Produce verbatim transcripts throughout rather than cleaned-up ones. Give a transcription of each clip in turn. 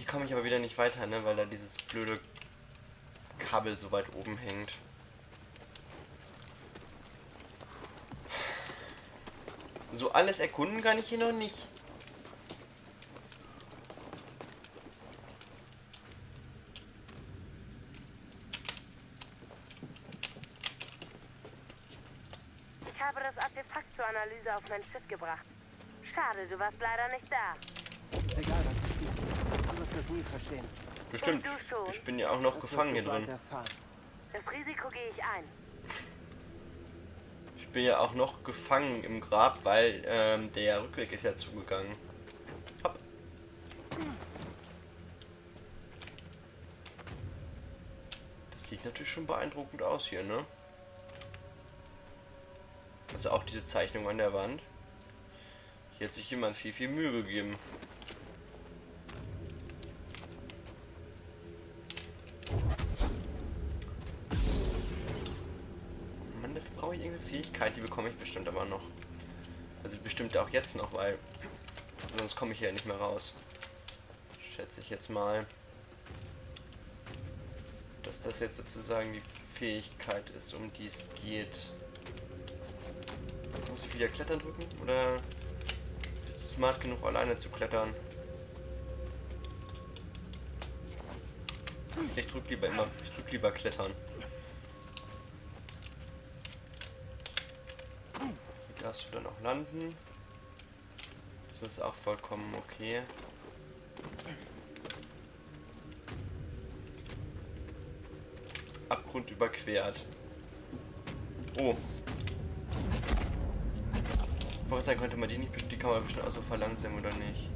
komme ich aber wieder nicht weiter, ne, weil da dieses blöde Kabel so weit oben hängt. So alles erkunden kann ich hier noch nicht. Ich habe das Artefakt zur Analyse auf mein Schiff gebracht. Schade, du warst leider nicht da. Ist egal, was passiert. Du wirst das nie verstehen. Bestimmt. Und du schon. Ich bin ja auch noch Das gefangen hier wirst du drin. bald erfahren. Das Risiko gehe ich ein. Ich bin ja auch noch gefangen im Grab, weil ähm, der Rückweg ist ja zugegangen. Hopp. Das sieht natürlich schon beeindruckend aus hier, ne? Also auch diese Zeichnung an der Wand. Hier hat sich jemand viel, viel Mühe gegeben. Mann, dafür brauche ich irgendeine Fähigkeit, die bekomme ich bestimmt aber noch. Also bestimmt auch jetzt noch, weil sonst komme ich hier nicht mehr raus. Schätze ich jetzt mal, dass das jetzt sozusagen die Fähigkeit ist, um die es geht. Muss ich wieder klettern drücken? Oder bist du smart genug, alleine zu klettern? Ich drück lieber immer, ich drück lieber klettern. Hier darfst du dann auch landen. Das ist auch vollkommen okay. Abgrund überquert. Oh. Vorher sein könnte man die nicht, die kann man bestimmt auch so verlangsamen oder nicht.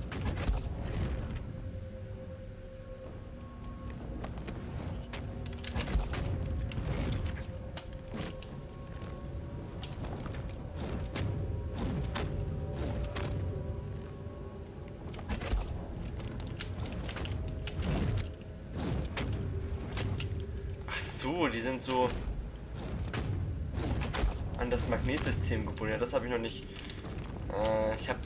Ach so, die sind so an das Magnetsystem gebunden. Ja, das habe ich noch nicht. Äh, ich habe.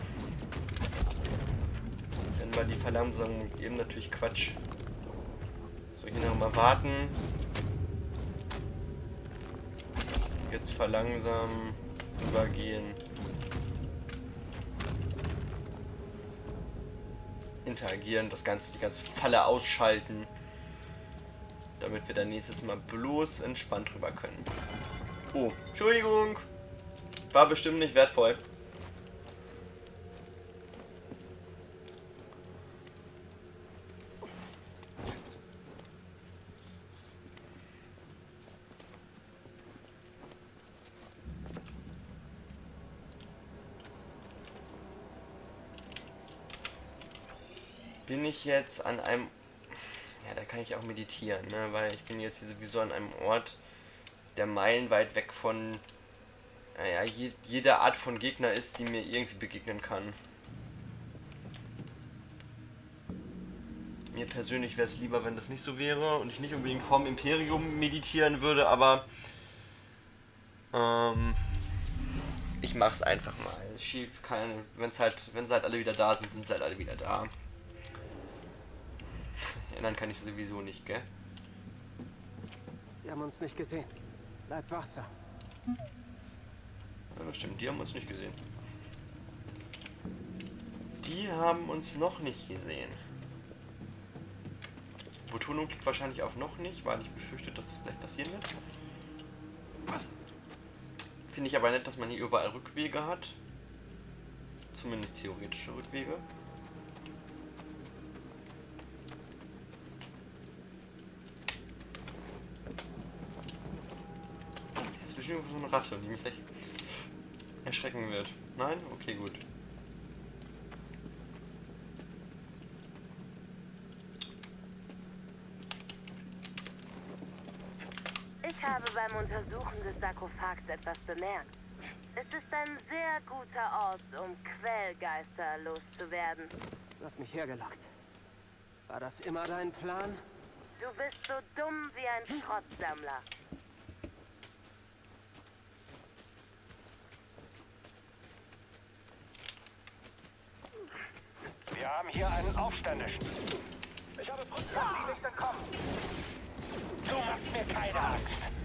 Dann war die Verlangsamung eben natürlich Quatsch. So, hier noch mal warten. Jetzt verlangsamen, übergehen. Interagieren, das ganze, die ganze Falle ausschalten. Damit wir dann nächstes Mal bloß entspannt rüber können. Oh, Entschuldigung. War bestimmt nicht wertvoll. Bin ich jetzt an einem... Ja, da kann ich auch meditieren, ne? Weil ich bin jetzt hier sowieso an einem Ort, der meilenweit weg von naja, je, jeder Art von Gegner ist, die mir irgendwie begegnen kann. Mir persönlich wäre es lieber, wenn das nicht so wäre und ich nicht unbedingt vorm Imperium meditieren würde, aber ähm, ich mach's einfach mal. Es schiebt keine, wenn's halt, wenn sie halt alle wieder da sind, sind sie halt alle wieder da. Ändern kann ich sowieso nicht, gell? Wir haben uns nicht gesehen. Bleib wachsam. Ja, das stimmt, die haben uns nicht gesehen. Die haben uns noch nicht gesehen. Betonung liegt wahrscheinlich auf noch nicht, weil ich befürchte, dass es gleich passieren wird. Finde ich aber nett, dass man hier überall Rückwege hat. Zumindest theoretische Rückwege. Hier ist bestimmt so eine Ratte, die mich gleich erschrecken wird. Nein? Okay, gut. Ich habe beim Untersuchen des Sarkophags etwas bemerkt. Es ist ein sehr guter Ort, um Quellgeister loszuwerden. Du hast mich hergelockt. War das immer dein Plan? Du bist so dumm wie ein Schrottsammler. Wir haben hier einen Aufständischen. Ich habe Lass die nicht entkommen. Du machst mir keine Angst.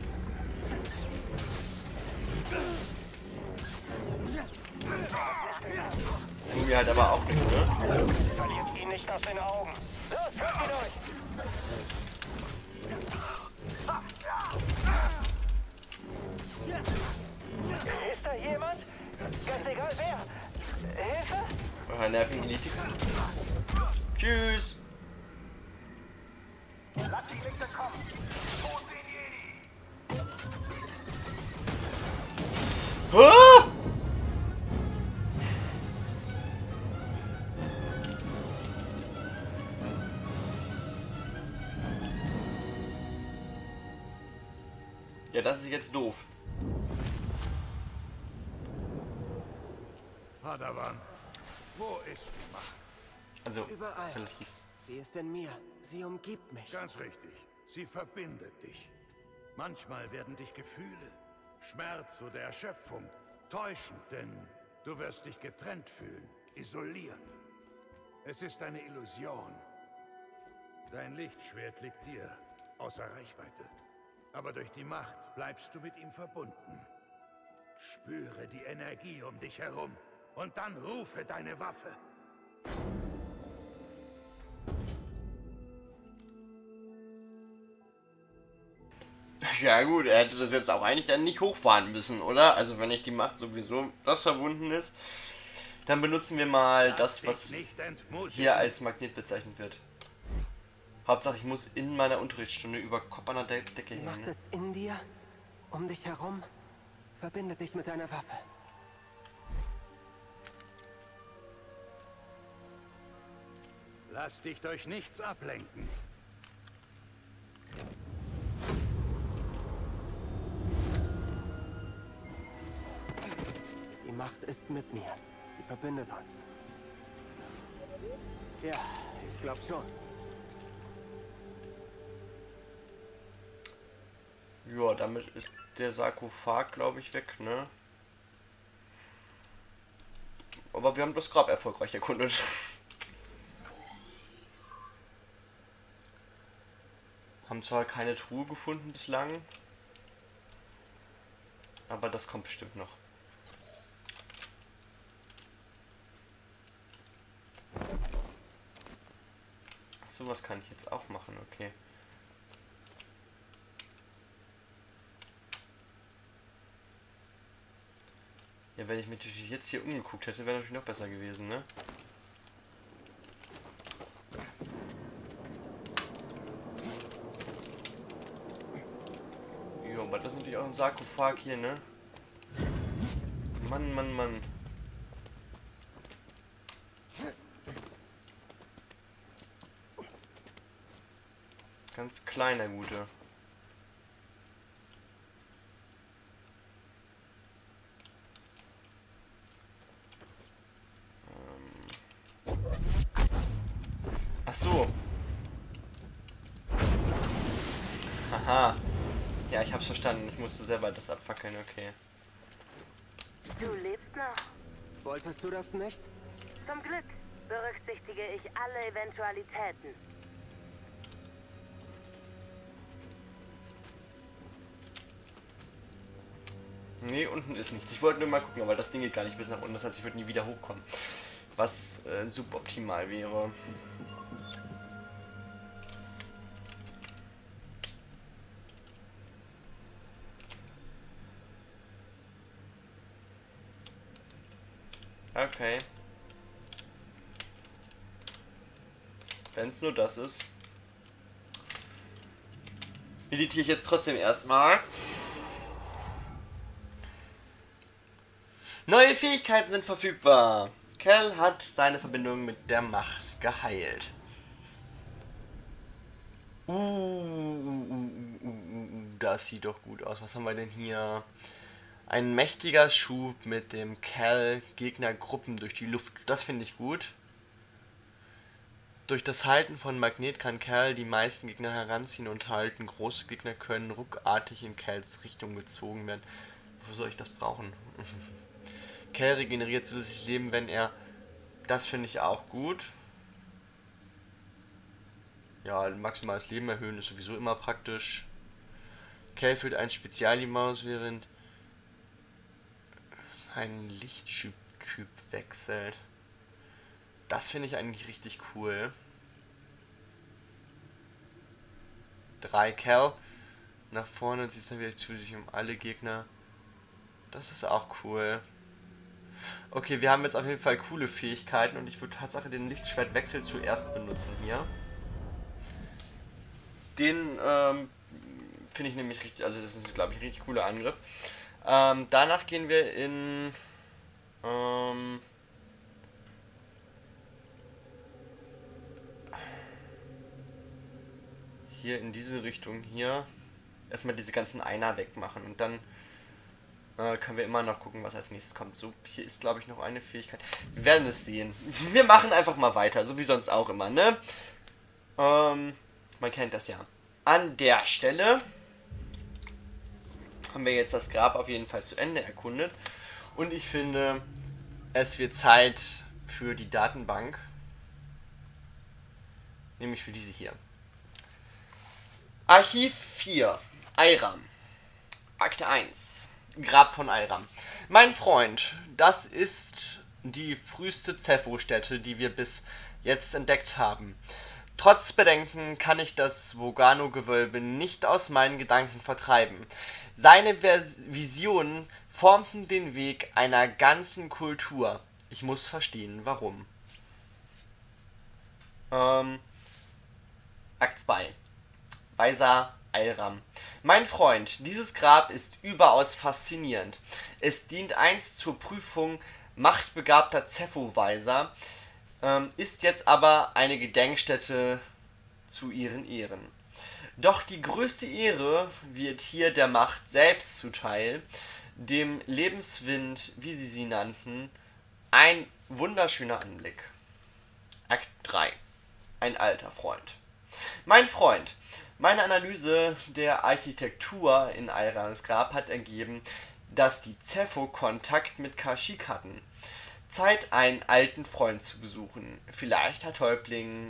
Tun wir halt aber auch nicht, ne? Verliert ihn nicht aus den Augen. Los, führt ihn durch. Ist da jemand? Ganz egal wer. Hilfe? Oh, nervigen Elite. Tschüss. Lass die Lichter kommen. Tod den Jedi. Ah! Ja, das ist jetzt doof. Padawan, wo ist die Macht? Also, Überall. relativ. Sie ist in mir. Sie umgibt mich. Ganz richtig. Sie verbindet dich. Manchmal werden dich Gefühle, Schmerz oder Erschöpfung täuschen, denn du wirst dich getrennt fühlen, isoliert. Es ist eine Illusion. Dein Lichtschwert liegt dir außer Reichweite. Aber durch die Macht bleibst du mit ihm verbunden. Spüre die Energie um dich herum und dann rufe deine Waffe. Ja gut, er hätte das jetzt auch eigentlich dann nicht hochfahren müssen, oder? Also wenn ich die Macht sowieso das verbunden ist, dann benutzen wir mal das, was hier als Magnet bezeichnet wird. Hauptsache ich muss in meiner Unterrichtsstunde über Kopf an der De Decke Die hängen. Macht Ne? ist in dir, um dich herum. Verbinde dich mit deiner Waffe. Lass dich durch nichts ablenken. Die Macht ist mit mir. Sie verbindet uns. Ja, ich glaube schon. Ja, damit ist der Sarkophag, glaube ich, weg, ne? Aber wir haben das Grab erfolgreich erkundet. Haben zwar keine Truhe gefunden bislang, aber das kommt bestimmt noch. Ach, sowas kann ich jetzt auch machen, okay. Ja, wenn ich mich natürlich jetzt hier umgeguckt hätte, wäre natürlich noch besser gewesen, ne? Jo, aber das ist natürlich auch ein Sarkophag hier, ne? Mann, Mann, Mann. Ganz kleiner Gute. Ach so. Haha. Ja, ich hab's verstanden. Ich musste selber das abfackeln, okay. Du lebst noch. Wolltest du das nicht? Zum Glück berücksichtige ich alle Eventualitäten. Nee, unten ist nichts. Ich wollte nur mal gucken, aber das Ding geht gar nicht bis nach unten. Das heißt, ich würde nie wieder hochkommen. Was äh, suboptimal wäre. Okay. Wenn es nur das ist. Meditiere ich jetzt trotzdem erstmal. Neue Fähigkeiten sind verfügbar. Cal hat seine Verbindung mit der Macht geheilt. Uh, uh, uh, uh, uh, das sieht doch gut aus. Was haben wir denn hier? Ein mächtiger Schub mit dem Cal Gegnergruppen durch die Luft. Das finde ich gut. Durch das Halten von Magnet kann Cal die meisten Gegner heranziehen und halten. Große Gegner können ruckartig in Cals Richtung gezogen werden. Wofür soll ich das brauchen? Cal regeneriert zusätzlich Leben, wenn er... Das finde ich auch gut. Ja, maximales Leben erhöhen ist sowieso immer praktisch. Cal führt ein Spezialmaus, während ein Lichttyp Typ wechselt. Das finde ich eigentlich richtig cool. drei Cal. Nach vorne zieht es dann wieder zu sich um alle Gegner. Das ist auch cool. Okay, wir haben jetzt auf jeden Fall coole Fähigkeiten und ich würde Tatsache den Lichtschwertwechsel zuerst benutzen hier. Den ähm, finde ich nämlich richtig, also das ist glaube ich ein richtig cooler Angriff. Ähm, danach gehen wir in ähm, hier in diese Richtung hier erstmal diese ganzen Einer wegmachen und dann äh, können wir immer noch gucken, was als nächstes kommt. So, hier ist glaube ich noch eine Fähigkeit. Wir werden es sehen. Wir machen einfach mal weiter, so wie sonst auch immer, ne? Ähm, man kennt das ja. An der Stelle haben wir jetzt das Grab auf jeden Fall zu Ende erkundet. Und ich finde, es wird Zeit für die Datenbank. Nämlich für diese hier. Archiv vier. Eiram. Akte eins. Grab von Eiram. Mein Freund, das ist die früheste Zepho-Stätte, die wir bis jetzt entdeckt haben. Trotz Bedenken kann ich das Vogano-Gewölbe nicht aus meinen Gedanken vertreiben. Seine Visionen formten den Weg einer ganzen Kultur. Ich muss verstehen, warum. Ähm, Akt zwei. Weiser Eiram. Mein Freund, dieses Grab ist überaus faszinierend. Es dient einst zur Prüfung machtbegabter Zepho-Weiser, ähm, ist jetzt aber eine Gedenkstätte zu ihren Ehren. Doch die größte Ehre wird hier der Macht selbst zuteil, dem Lebenswind, wie sie sie nannten, ein wunderschöner Anblick. Akt drei. Ein alter Freund. Mein Freund, meine Analyse der Architektur in Eirams Grab hat ergeben, dass die Zepho Kontakt mit Kashyyyk hatten. Zeit, einen alten Freund zu besuchen. Vielleicht hat Häuptling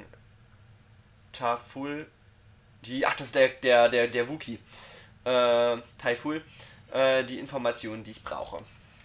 Taful die, ach, das ist der, der, der, der Wookie, äh, Taiful, äh, die Informationen, die ich brauche.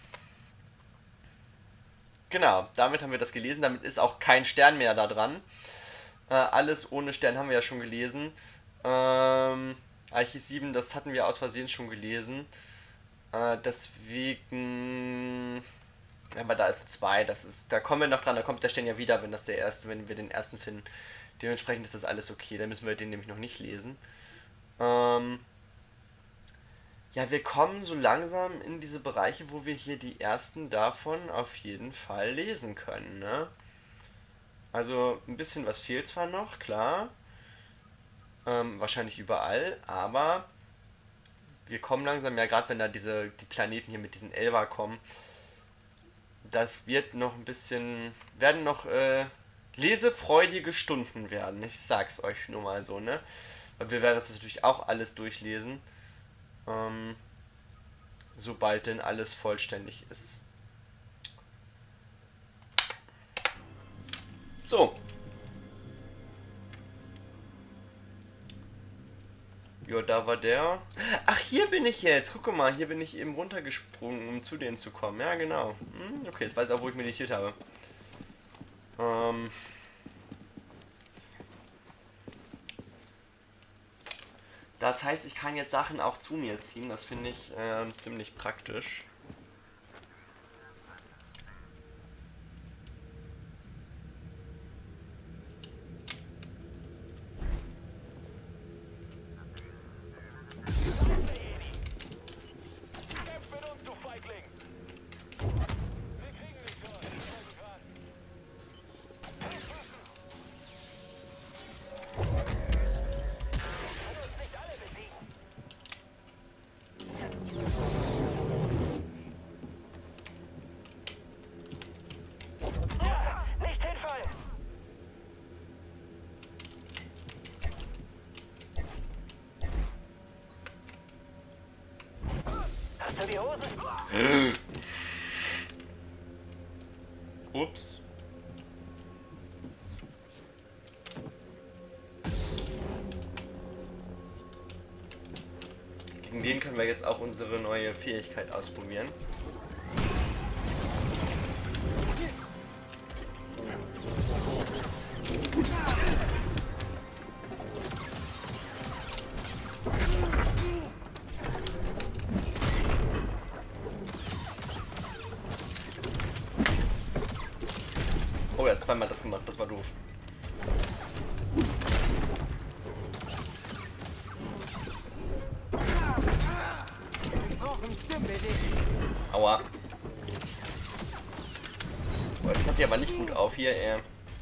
Genau, damit haben wir das gelesen, damit ist auch kein Stern mehr da dran. Äh, alles ohne Stern haben wir ja schon gelesen. Ähm, Archiv sieben, das hatten wir aus Versehen schon gelesen. Äh, deswegen, aber da ist zwei, das ist, da kommen wir noch dran, da kommt der Stern ja wieder, wenn das der erste, wenn wir den ersten finden. Dementsprechend ist das alles okay, dann müssen wir den nämlich noch nicht lesen. Ähm ja, wir kommen so langsam in diese Bereiche, wo wir hier die ersten davon auf jeden Fall lesen können, ne? Also ein bisschen was fehlt zwar noch, klar. Ähm, wahrscheinlich überall, aber wir kommen langsam, ja gerade wenn da diese die Planeten hier mit diesen Elba kommen, das wird noch ein bisschen, werden noch äh, lesefreudige Stunden werden, ich sag's euch nur mal so, ne? Weil wir werden das natürlich auch alles durchlesen, ähm, sobald denn alles vollständig ist. So. Ja, da war der. Ach, hier bin ich jetzt. Guck mal, hier bin ich eben runtergesprungen, um zu denen zu kommen. Ja, genau. Hm, okay, jetzt weiß ich auch, wo ich meditiert habe. Ähm. Das heißt, ich kann jetzt Sachen auch zu mir ziehen. Das finde ich äh, ziemlich praktisch. Die Hose. Ups. Gegen den können wir jetzt auch unsere neue Fähigkeit ausprobieren. Oh, er hat zweimal das gemacht, das war doof. Aua. Oh, das passt hier aber nicht gut auf hier, er.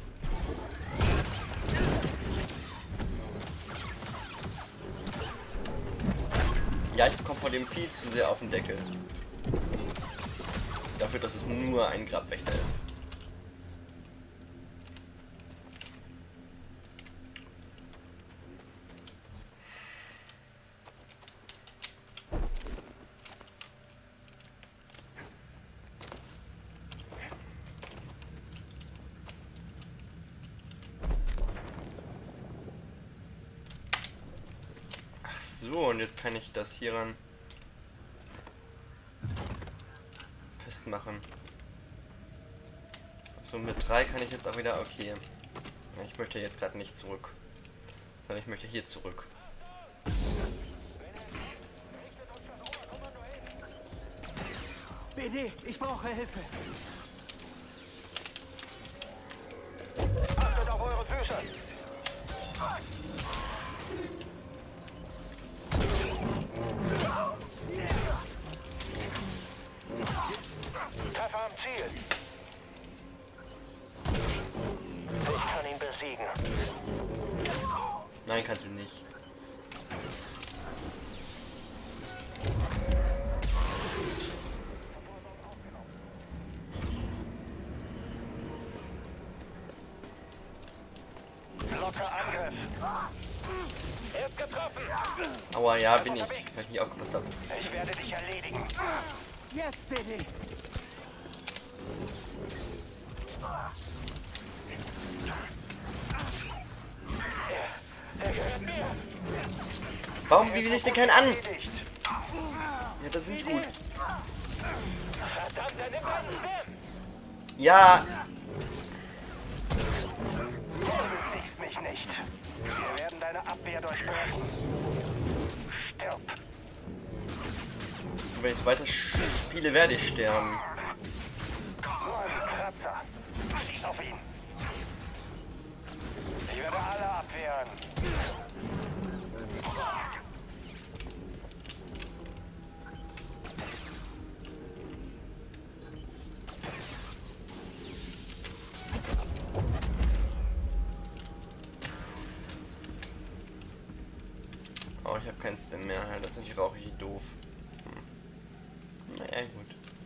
Ja, ich bekomme vor dem viel zu sehr auf den Deckel. Dafür, dass es nur ein Grabwächter ist. So, und jetzt kann ich das hieran festmachen. So, mit drei kann ich jetzt auch wieder, okay. Ich möchte jetzt gerade nicht zurück, sondern ich möchte hier zurück. B D, ich brauche Hilfe. Achtet auf eure Füße! Treffer am Ziel. Ich kann ihn besiegen. Nein, kannst du nicht. Locker Angriff. Er ist getroffen. Aua, ja, bin ich, weil ich nicht aufgepasst habe. Ich werde dich erledigen. Jetzt, B D. Er gehört mir. Warum biete ich den keinen an? Erledigt. Ja, das ist nicht gut. Verdammt, er nimmt einen Stim. Ja, Du besiegst mich nicht. Wir werden deine Abwehr durchbrechen. Stirb. wenn ich so weiter spiele, werde ich sterben. Nur ein Kratzer. Schieß auf ihn. Ich werde alle abwehren. Oh, ich habe keinen Stim mehr. Das ist natürlich rauchig doof. Hm. Naja, gut.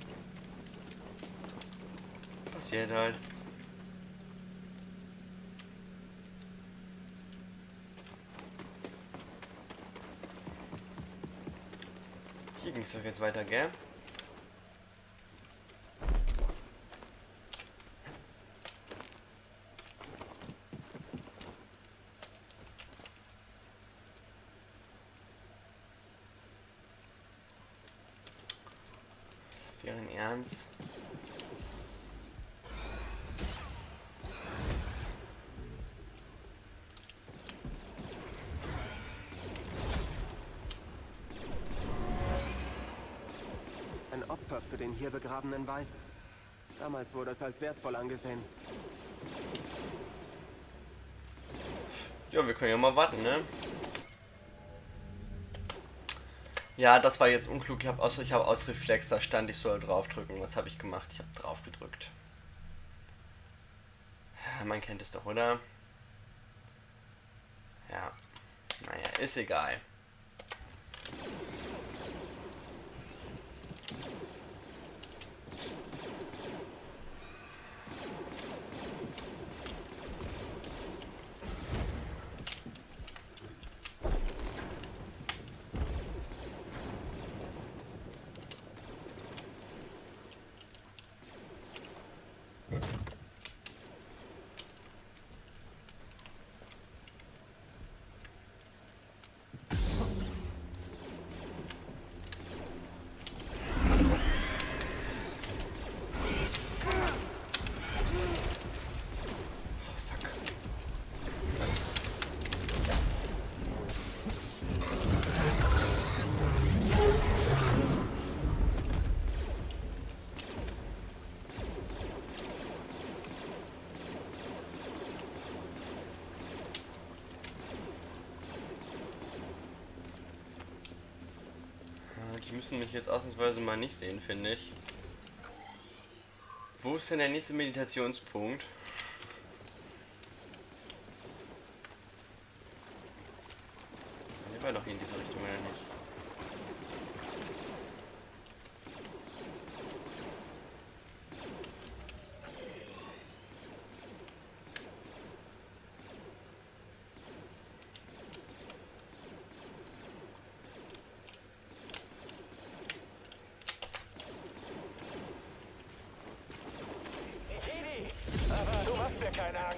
Passiert halt. Hier ging es doch jetzt weiter, gell? Ist deren Ernst? Ein Opfer für den hier begrabenen Weisen. Damals wurde es als wertvoll angesehen. Ja, wir können ja mal warten, ne? Ja, das war jetzt unklug. Ich habe aus, ich hab aus Reflex, da stand, ich soll draufdrücken. Was habe ich gemacht? Ich habe drauf gedrückt. Man kennt es doch, oder? Ja. Naja, ist egal. müssen mich jetzt ausnahmsweise mal nicht sehen, finde ich. Wo ist denn der nächste Meditationspunkt? Der war doch hier in diese Richtung, oder nicht? Aber du machst mir keine Angst.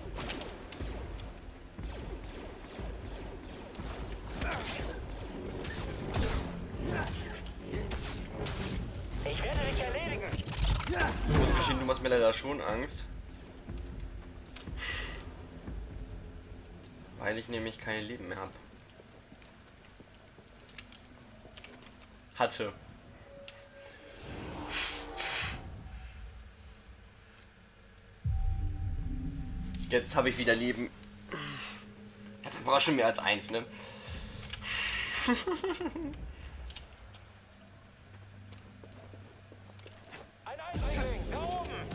Ich werde dich erledigen. Ich muss gestehen, du machst mir leider schon Angst. Weil ich nämlich keine Leben mehr habe. Hatte. Jetzt habe ich wieder Leben. Ja, das war schon mehr als eins, ne? Ein Eindringling, da oben.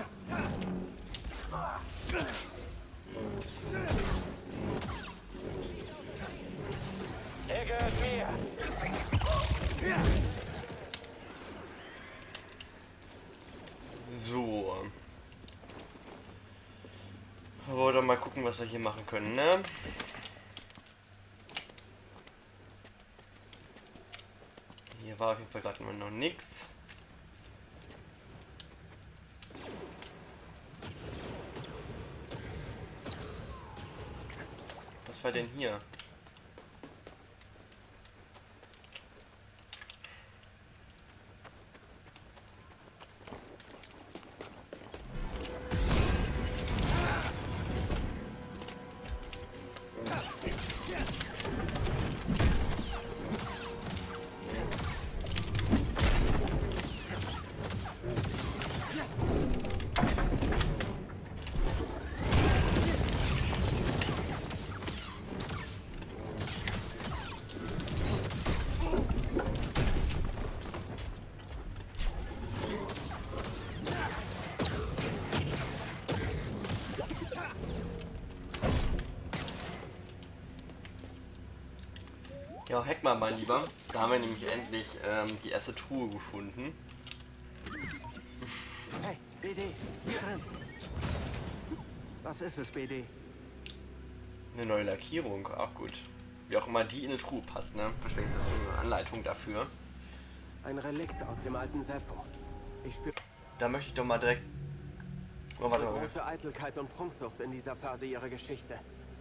Er gehört mir. So. Oder mal gucken, was wir hier machen können, ne? Hier war auf jeden Fall gerade noch nichts. Was war denn hier? Ja, hack mal mal lieber. Da haben wir nämlich endlich ähm, die erste Truhe gefunden. Hey, B D, hier drin. Was ist es, B D? Eine neue Lackierung, auch gut. Wie auch immer die in eine Truhe passt, ne? Wahrscheinlich ist das so eine Anleitung dafür. Ein Relikt aus dem alten Sepho. Ich spüre Da möchte ich doch mal direkt... Oh, warte mal. große Eitelkeit und Prunksucht in dieser Phase ihrer Geschichte.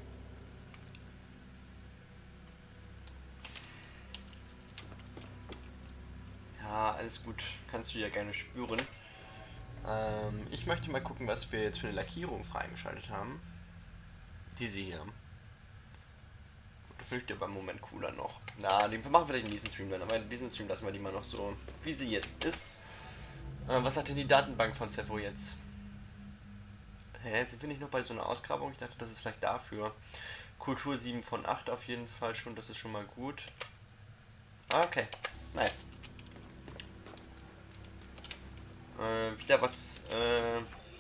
Ja, alles gut. Kannst du ja gerne spüren. Ähm, ich möchte mal gucken, was wir jetzt für eine Lackierung freigeschaltet haben. Diese hier. Das finde ich dir beim Moment cooler noch. Na, den machen wir vielleicht in diesem Stream dann. Aber in diesem Stream lassen wir die mal noch so, wie sie jetzt ist. Äh, was sagt denn die Datenbank von Sepho jetzt? Hä, sind wir nicht noch bei so einer Ausgrabung? Ich dachte, das ist vielleicht dafür. Kultur sieben von acht auf jeden Fall schon. Das ist schon mal gut. Okay, nice. Äh, wieder was, äh,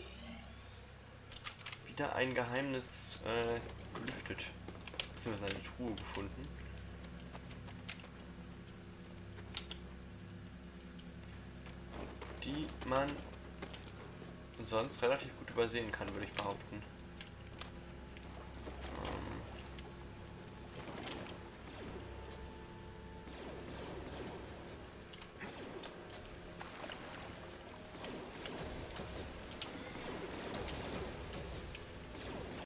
wieder ein Geheimnis, äh, gelüftet. Beziehungsweise eine Truhe gefunden. Die man sonst relativ gut übersehen kann, würde ich behaupten.